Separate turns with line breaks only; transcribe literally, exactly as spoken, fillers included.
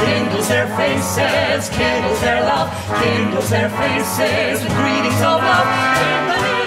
kindles their faces, kindles their love, kindles their faces with greetings of love in the name